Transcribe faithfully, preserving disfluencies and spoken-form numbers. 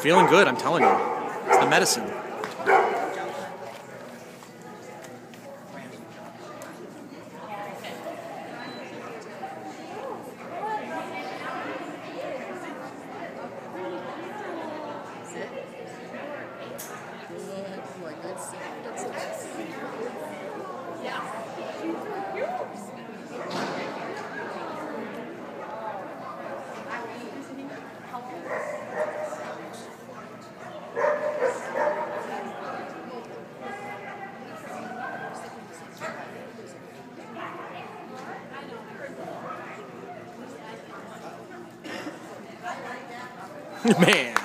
feeling good, I'm telling you. It's the medicine. Man.